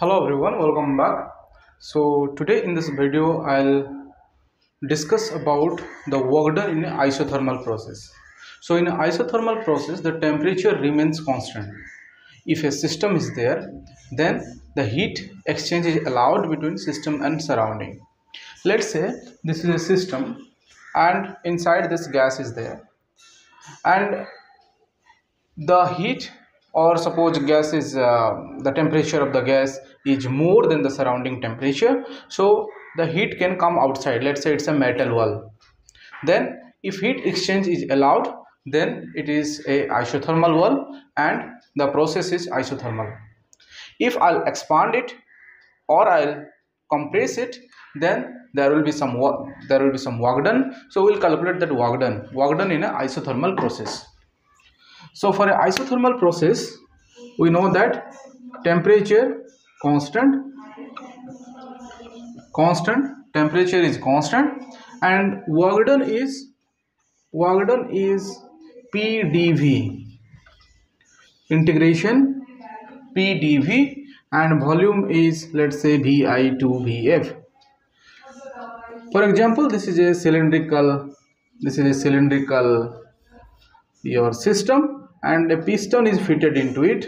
Hello everyone, welcome back. So today in this video I'll discuss about the work done in an isothermal process. So in an isothermal process the temperature remains constant. If a system is there, then the heat exchange is allowed between system and surrounding. Let's say this is a system and inside this gas is there, and the heat, or suppose gas is the temperature of the gas is more than the surrounding temperature, so the heat can come outside. Let's say it's a metal wall. Then if heat exchange is allowed, then it is a isothermal wall and the process is isothermal. If I'll expand it or I'll compress it, then there will be some work done. So we'll calculate that work done in an isothermal process. So for an isothermal process, we know that temperature constant, temperature is constant, and work done is PdV, integration PdV, and volume is, let's say, Vi to Vf. For example, this is a cylindrical your system, and a piston is fitted into it,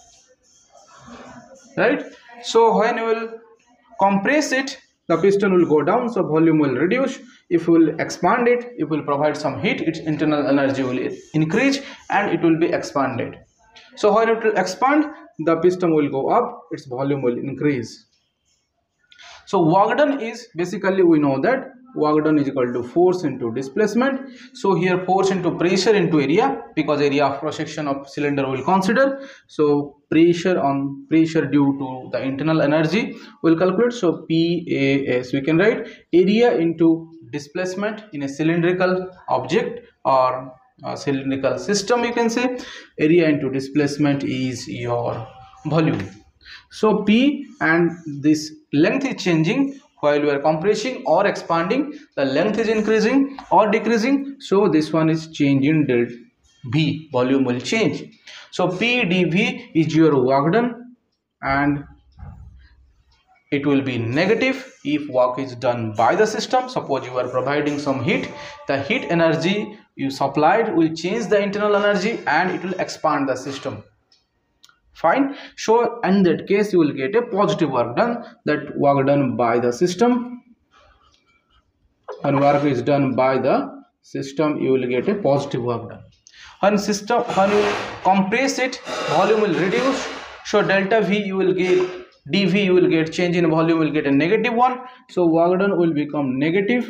right? So when you will compress it, the piston will go down, so volume will reduce. If we will expand it, it will provide some heat, its internal energy will increase and it will be expanded. So when it will expand, the piston will go up, its volume will increase. So work done is basically, we know that work done is equal to force into displacement. So here force into pressure into area, because area of cross section of cylinder will consider. So pressure due to the internal energy will calculate. So PAS, we can write area into displacement in a cylindrical object or a cylindrical system, you can say. Area into displacement is your volume. So P, and this length is changing while we are compressing or expanding. The length is increasing or decreasing, so this one is changing del V, volume will change. So PdV is your work done, and it will be negative if work is done by the system. Suppose you are providing some heat, the heat energy you supplied will change the internal energy and it will expand the system. Fine. So in that case you will get a positive work done, that work done by the system. When work is done by the system, you will get a positive work done. When you compress it, volume will reduce, so delta V you will get, dV you will get, change in volume will get a negative one, so work done will become negative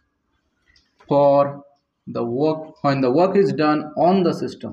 for the work when the work is done on the system.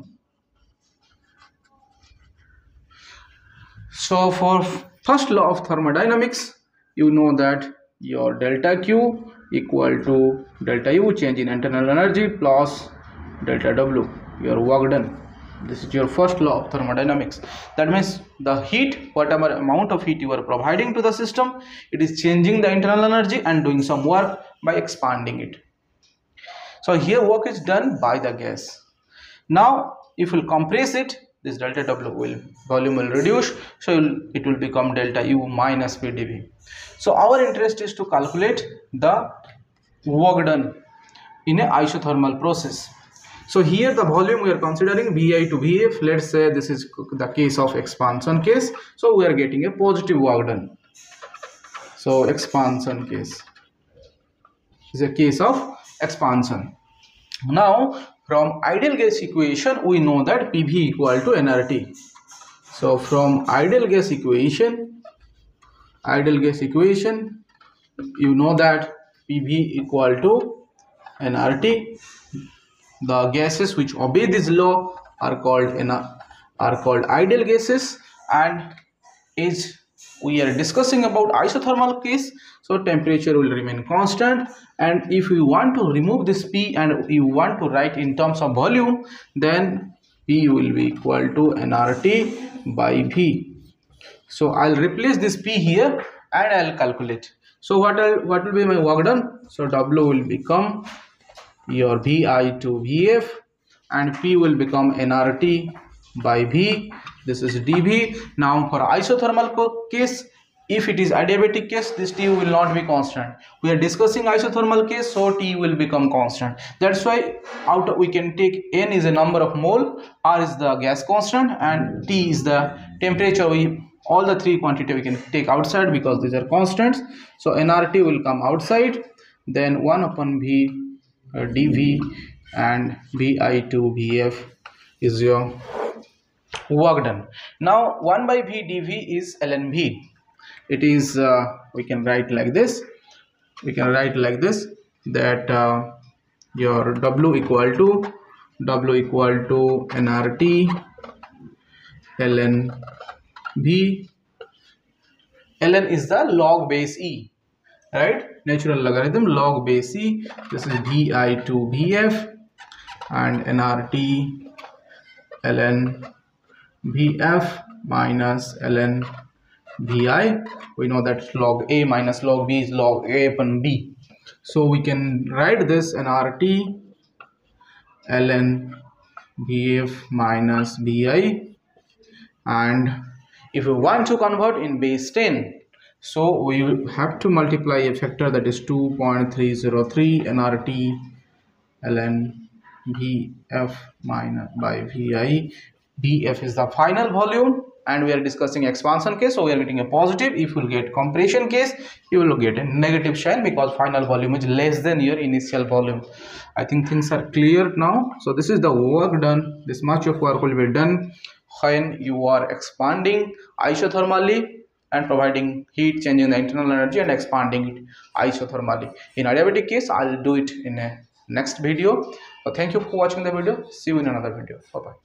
So for first law of thermodynamics, you know that your delta Q equal to delta U, change in internal energy, plus delta W, your work done. This is your first law of thermodynamics. That means the heat, whatever amount of heat you are providing to the system, it is changing the internal energy and doing some work by expanding it. So here work is done by the gas. Now if you compress it, this delta W volume will reduce, so it will become delta U minus PdV. So our interest is to calculate the work done in a isothermal process. So here the volume we are considering Vi to Vf. Let's say this is the case of expansion case, so we are getting a positive work done. So expansion case is a case of expansion. Now from ideal gas equation we know that PV equal to nRT. So from ideal gas equation you know that PV equal to nRT. The gases which obey this law are called ideal gases, and as we are discussing about isothermal case, so temperature will remain constant, and if we want to remove this P and you want to write in terms of volume, then P will be equal to nRT by V. So I'll replace this P here and I'll calculate. So what will be my work done? So W will become your Vi to Vf, and P will become nRT by V. This is dV. Now for isothermal case, If it is adiabatic case, this T will not be constant. We are discussing isothermal case, so T will become constant. That's why we can take N is a number of mole, R is the gas constant, and T is the temperature. All the three quantity we can take outside because these are constants. So nRT will come outside. Then 1 upon V dV and Vi to Vf is your work done. Now 1 by V dV is ln V. It is we can write like this. We can write like this, that your W equal to nRT ln V. Ln is the log base E, right? Natural logarithm log base E. This is Vi to Vf and nRT ln Vf minus ln Vi. We know that log A minus log B is log A upon B. So we can write this nRT ln Vf minus Vi, and if we want to convert in base 10, so we have to multiply a factor, that is 2.303 nRT ln Vf minus by Vi. Vf is the final volume, and we are discussing expansion case, so we are getting a positive. If you will get compression case, you will get a negative sign because final volume is less than your initial volume. I think things are clear now. So this is the work done. This much of work will be done when you are expanding isothermally and providing heat, changing the internal energy and expanding it isothermally. In adiabatic case, I'll do it in a next video. So thank you for watching the video. See you in another video. Bye bye.